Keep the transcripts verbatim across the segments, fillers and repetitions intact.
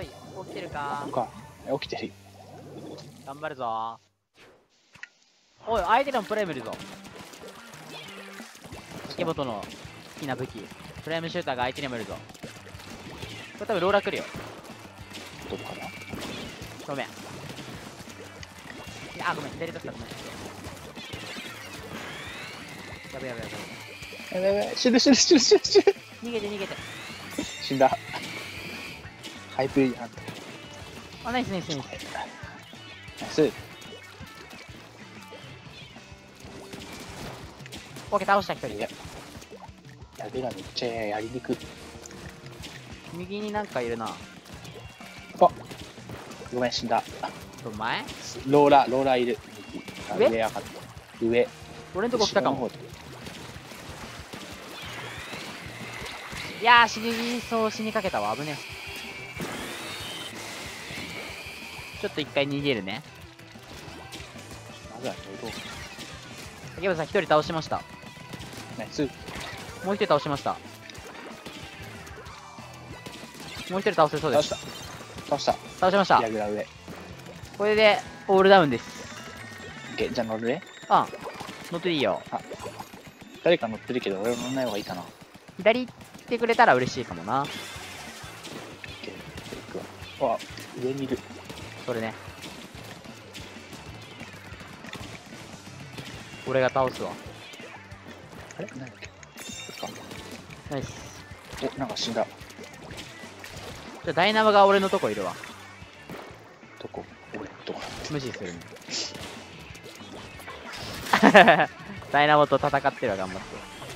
い、起きてるか。 か起きてる。 頑張るぞ。おい、相手でもプライムいるぞ。竹本の好きな武器、プライムシューターが相手にもいるぞ。これ多分ローラー来るよ。 どこかな。 ごめん。いや、ごめん、左だったらごめん。やべやべやべ。 やべやべ、死ぬ死ぬ死ぬ死ぬ死ぬ。 逃げて逃げて。 死んだ。ハイプリーハント。 あ、ナイスナイスナイス。 ナイス。 オッケー、倒した一人。 いや、やべがめっちゃやりにくい。 右になんかいるな。 あ、ごめん、死んだ。 お前ローラー、ローラーいる。 上上やかった。上。 俺んとこ来たかも。 後ろの方。 いやー、死にそう死にかけたわ。危ねえ。ちょっと一回逃げるね。 まずはロード。 竹本さん一人倒しました。 ナイス。 もう一人倒しました。もう一人倒せそうです。 倒した。倒した。 倒しました。 矢倉上。 これでオールダウンです。 オッケー、じゃあ乗るね。 あん乗っていいよ。 誰か乗ってるけど、俺は乗らない方がいいかな。オッ左行ってくれたら嬉しいかもな。 ケー、行くわ。あ、上にいる。 それね。俺が倒すわ。 あれなんだっけ。そっか。 ナイス。 お、なんか死んだ。 じゃあダイナマが俺のとこいるわ。 どこ俺どこ無視するね。ダイナモと戦ってるわ、頑張って。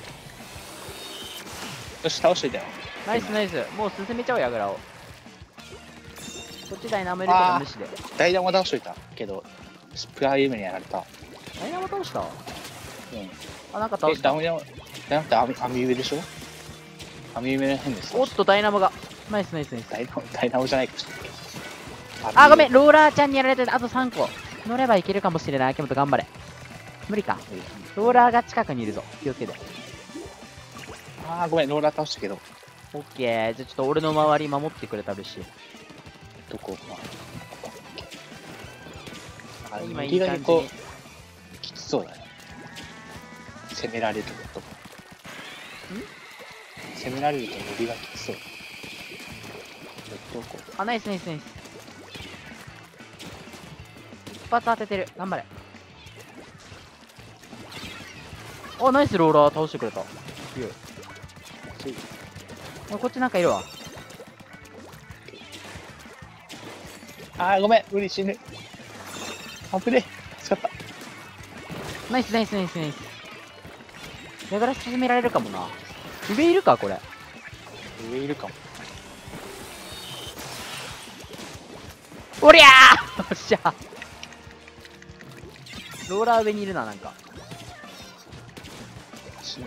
よし、倒しといたよ。 ナイスナイス。もう進めちゃおう、ヤグラを。こっちダイナモいるけど無視で。 ダイナも倒しといたけど、プライムにやられた。 ダイナモ倒した。 うん。 あ、なんか倒え、 したダ。メダメじゃなくて網網上でしょ。網上の変です。 おっと、ダイナモが。ナイスナイスナイス。 ダイナモ、ダイナモじゃないかしら。 あ、ごめん、ローラーちゃんにやられてあとさんこ。乗ればいけるかもしれない。秋元頑張れ。無理か。ローラーが近くにいるぞ。気をつけて。 あー、ごめん、ローラー倒したけど。 オッケー。じゃあちょっと俺の周り守ってくれたら嬉しい。 どこまあ、 今いい右側にこ感じに。 う、きつそうだね。攻められると。攻められると右がきつそう。どこあ、ナイスナイスナイス。一発当ててる。頑張れ。あ、ナイスローラー倒してくれた。強い。あ、こっちなんかいるわ。 あー、ごめん、無理死ぬ。危ねえ。助かった。 ナイスナイスナイスナイス。だから進められるかもな。上いるかこれ。 上いるかも。 おりゃーよっしゃ。ローラー上にいるな、なんか。 死ぬ。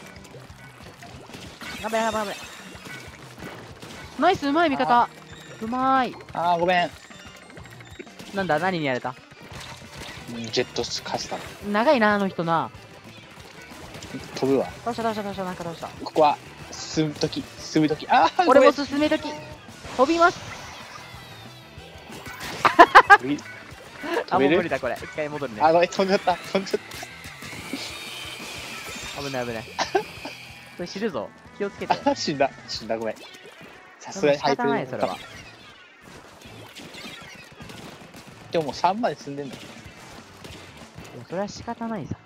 頑張れ頑張れ頑張れ。ナイス、うまい味方。うまい。 あー、ごめん。 なんだ、何にやれた。 ジェットカスタム。 長いな、あの人な。 飛ぶわ。 倒した倒した倒した、なんか倒した。 ここは、進むとき、進むとき。あー、 俺もご進めとき。飛びます。 めんあ、 飛べるもう無理だ、これ。一回戻るね。 あ、ごめん、飛んじゃった。飛んじゃっ危ない危ない。これ知るぞ。気をつけて。 た。あ、死んだ。死んだ、ごめん。さすでも仕がにハイプ方ない、それは。 でももうさんまで進んでんだよ。 でもそれは仕方ないさ。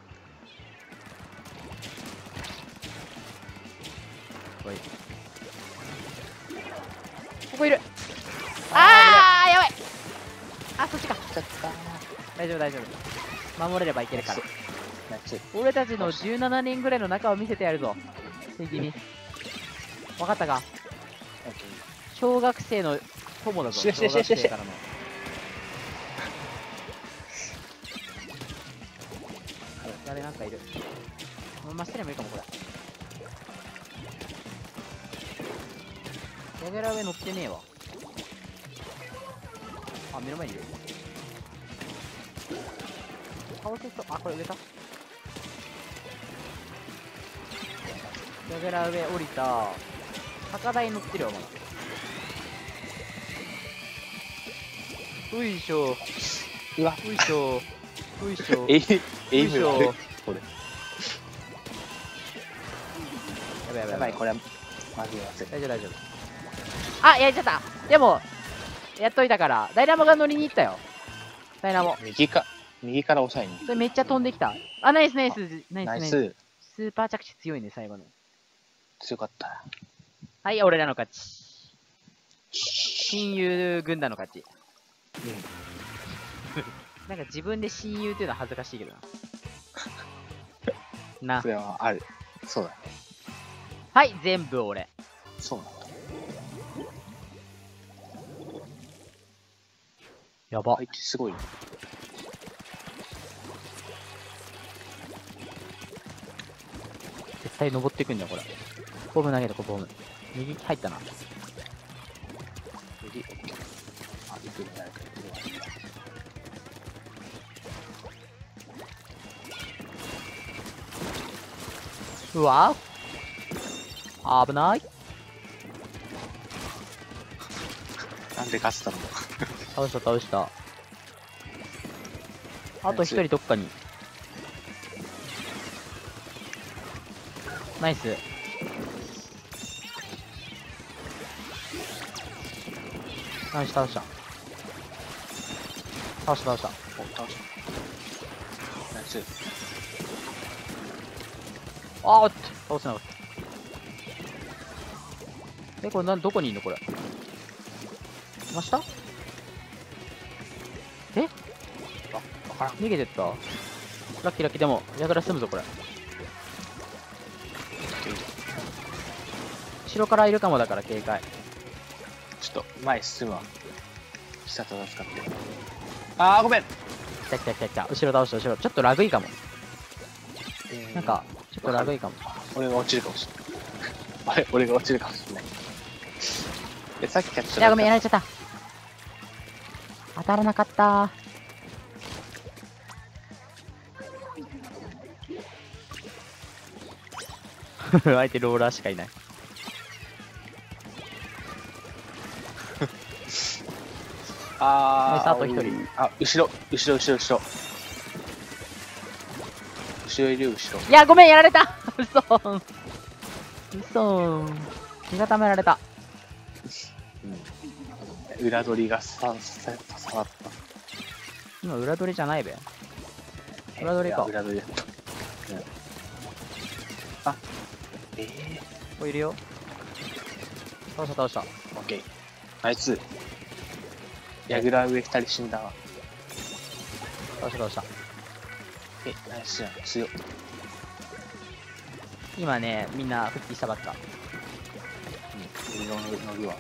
おい。ここいる。あー、やばい。あ、そっちか。 ちゃったー。 大丈夫大丈夫。守れればいけるから。 夏。 俺たちのじゅうななねんぐらいの仲を見せてやるぞ。敵に。わかったか。小学生の友だぞ。 ししししし小学生からの。誰なんかいる。マステレもいいかも、これ。ヤゲラ上乗ってねえわ。あ、目の前にいる。倒せそう。あ、これ上か。ヤゲラ上降りた。高台乗ってるよ、まだ。 ういしょ。 うわ、 ういしょ。ういしょ。 エイエイムがあるよいしょ。 これ。 やばいやばいやばい、これは、まずいません。 大丈夫大丈夫。あ、やっちゃった。でも、やっといたから、ダイナモが乗りに行ったよ。ダイナモ。 右か、右から押さえに。 それめっちゃ飛んできた。あ、ナイスナイス、ナイスナイナイス。 ス。 スーパー着地強いね、最後の。 強かった。 はい、俺らの勝ち。親友軍団の勝ち。なんか自分で親友っていうのは恥ずかしいけどな。なそ。れはある。そうだね。 はい、全部俺。 そうなんだ。 やば。 相手すごいね。 絶対登ってくんだよ、これ。ボム投げとこ、ボム。右入ったな。 右、オッケー。あ、行くね、誰か行くわ。 うわ危ない。 なんで勝つたの倒した倒した。あと一人どっかに。ナイス。ナイス倒した。倒した倒した。 お、倒した。ナイス。 あーっと倒せなかった。え、これなん、どこにいんのこれ。真下えあ、わからん。 逃げてったラッキーラッキー。でも、やがら済むぞ、これ。後ろからいるかもだから警戒。 ちょっと前進むわ。下と使って。あー、ごめん。 来た来た来た来た。後ろ倒した後ろ。ちょっとラグいかも。 えーなんか、ちょっとラグいかも。 俺が落ちるかもしれない。俺俺が落ちるかもしれない。え、さっきキャッチいや、ごめん、やられちゃった。当たらなかったー。相手ローラーしかいない。 あー、 ナイスあと一人。 あ、後ろ、後ろ、後ろ、後ろ。後ろいるよ、後ろ。 いや、ごめん、やられたうそーん。うそーん。気がためられた。 うん。裏取りがさ、さ、さ、わった。 今、裏取りじゃないべ。裏取りかいや裏取りだった。うん。あ、えー、 ここいるよ。倒した倒した。 オッケー。ナイス。ヤグラ上二人死んだわ。 倒した倒した。 え、ナイスやん。強っ。 今ね、みんな復帰したばっか。 うん。俺の乗るわ。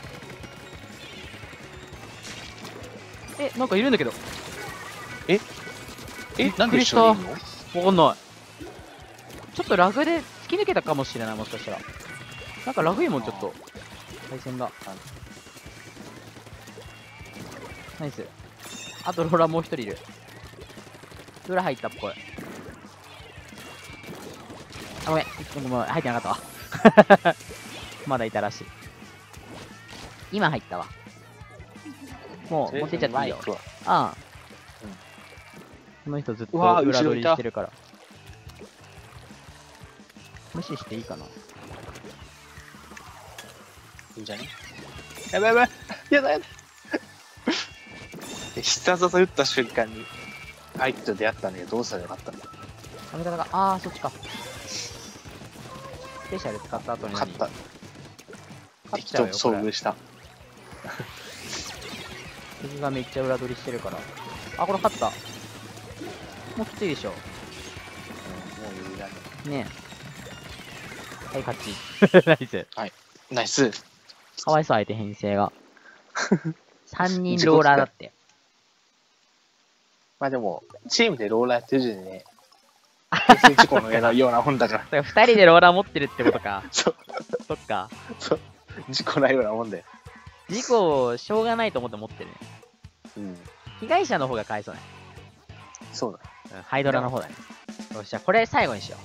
え、なんかいるんだけど。 ええ、なんで一緒にいるの？ わかんない。ちょっとラグで突き抜けたかもしれない、もしかしたら。なんかラグいもん、ちょっと。対戦が。ナイス。あとローラーもう一人いる。ローラー入ったっぽい。あ、ごめん。ごめん、入ってなかったわ。まだいたらしい。今入ったわ。もう持ってっちゃっていいよ。ああ。 うん。 この人ずっとうわー裏取り後ろいたしてるから。無視していいかな。 いいんじゃね？やばいやばい。やだやだ。必殺技打った瞬間に相手と出会ったんだけどどうしたらよかったの？ 髪型が、ああ、そっちか。スペシャル使った後に何勝った。 勝っちゃうよ、これ。 遭遇した。 敵がめっちゃ裏取りしてるから。あ、これ勝った。もうきついでしょ。 うん、もう余裕だね。 ねえ。はい、勝ち。ナイス。 ナイス。 かわいそう、相手編成が。さんにんローラーだって。 まあでも、チームでローラーやってる時点でね、平成事故のようなもんだから。 だからふたりでローラー持ってるってことか。 そう、 そっか。 そう。事故ないようなもんだよ。 事故、しょうがないと思って持ってるね。 うん。 被害者の方がかわいそうね。 そうだ。 うん、ハイドラの方だね。よっしゃ、これ最後にしよ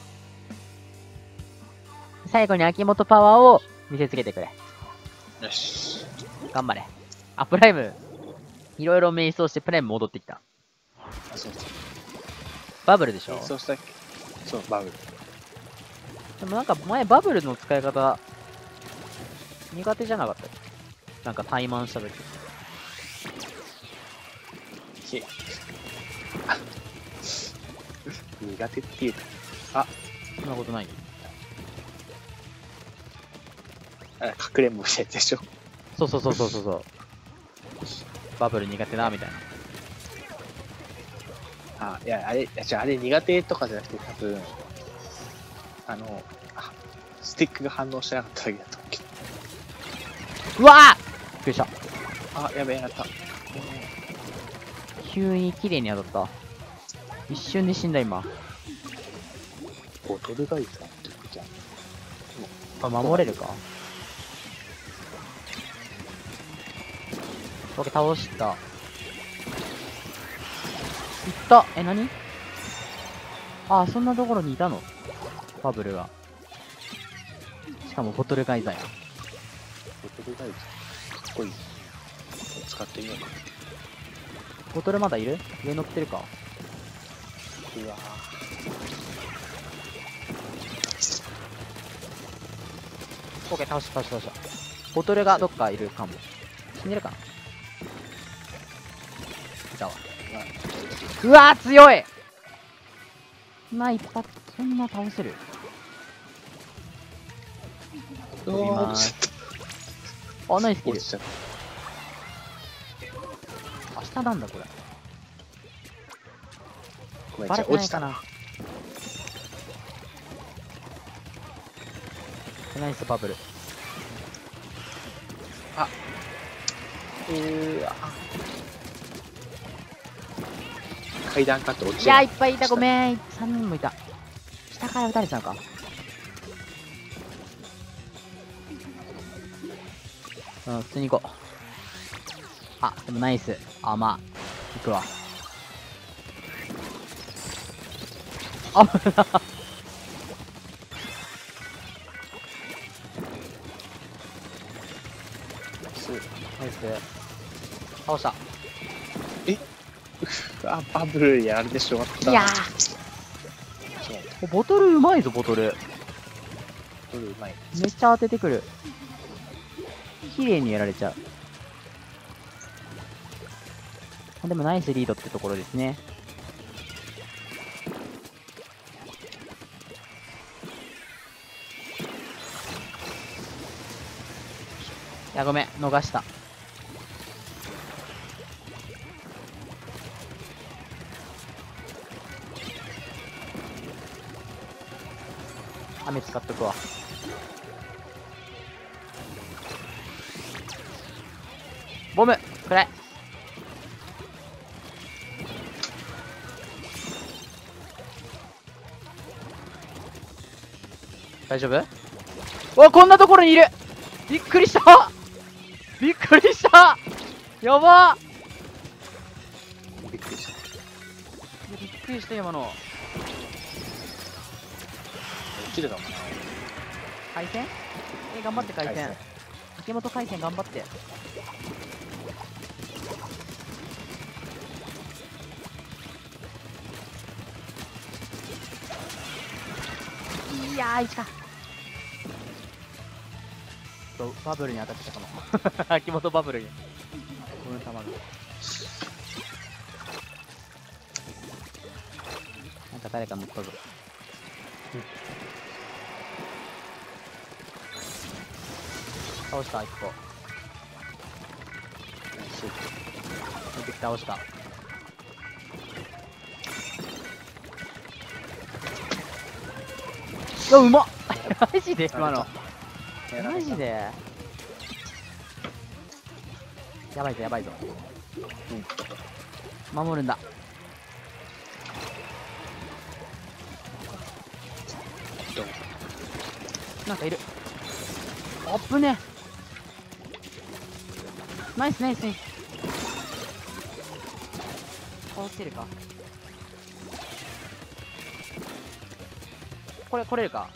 う。最後に秋元パワーを見せつけてくれ。 よし。 頑張れ。アップライム。 いろいろ瞑想してプライム戻ってきた。 あ、そうそう。 バブルでしょ。 そうしたっけ。そう、バブル。 でもなんか前バブルの使い方、苦手じゃなかったっけ。なんか怠慢した時。 ひあ苦手っていうか、あ、 そんなことないよ。 あ、かくれんぼしたやつでしょ。 そうそうそうそうそうそう。バブル苦手だみたいな。 あ、いや、あれ、いや、じゃあ、あれ苦手とかじゃなくて、多分、あの、あスティックが反応してなかっただけだと思うけど。 うわーびっくりした。 あ、やべえ、やった。 急に綺麗に当たった。一瞬で死んだ今。 ボトルガイザーってじゃん。 あ、守れるか。オッケー、倒した。いった。え、何？あ、そんなところにいたの？バブルが。しかもボトルガイザーや。 ボトルガイザーかっこいい。使ってみようか。 ボトルまだいる？上乗ってるか。 うわオッケー、倒した倒した倒した。ボトルがどっかいるかも。死んでるかな。いたわ。うわー強い。な一発そんな倒せる？ ー。 飛びまーす。あ、ナイスキル。 落ちちゃった。 明日なんだこれ。 ごめん、 バじゃあ落ちた。 レてないかな。ナイスバブル。 あ、うーわ。階段かって落ちいやーいっぱいいた。ごめん、さんにんもいた。下から撃たれちゃうか。うん、普通に行こう。あ、でもナイス。あ、まあ行くわ。あぶな。ナイス。倒した。 あ、バブルやられてしまった。 いやそうなんだ。 ーボトルうまいぞ。ボトルバブルうまい。 めっちゃ当ててくる。綺麗にやられちゃう。でもナイスリードってところですね。いやごめん、逃した。雨使っとくわ。ボムくらい。大丈夫？お、こんなところにいる。びっくりした。びっくりした。やば。 びっくりした。 びっくりした今の。 落ちるのかな。 回線？え、頑張って回線。 回線秋元回線頑張って。いやー、いちか。とバブルに当たってたかも。秋元バブルに。この球が。なんか誰か乗ったぞ。倒した、いっこ。出てき倒した。うわ、うまっ。マジで今の。マジでやばいぞやばいぞ。うん。守るんだ。なんかいる。あっぶね。ナイスナイスナイス。倒せるか。これ来れるか。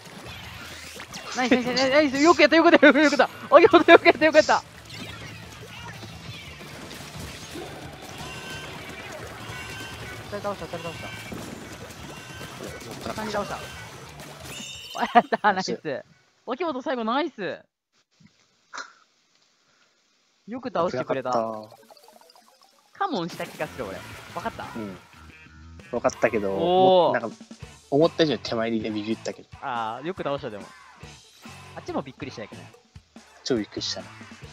ナイスナイスナイスナイス。よくやったよくやったよくやった。あ、よくやったよくやったよくやった。 倒した、二人倒した。 た三人倒した。やった、ナイス。脇本最後ナイス。よく倒してくれた。カモンした気がする俺。わかった？ うん。わかったけど、なんか思った以上に手前でビビったけど。 ああ、よく倒したでも。あっちもびっくりしたけどね。 超びっくりしたね。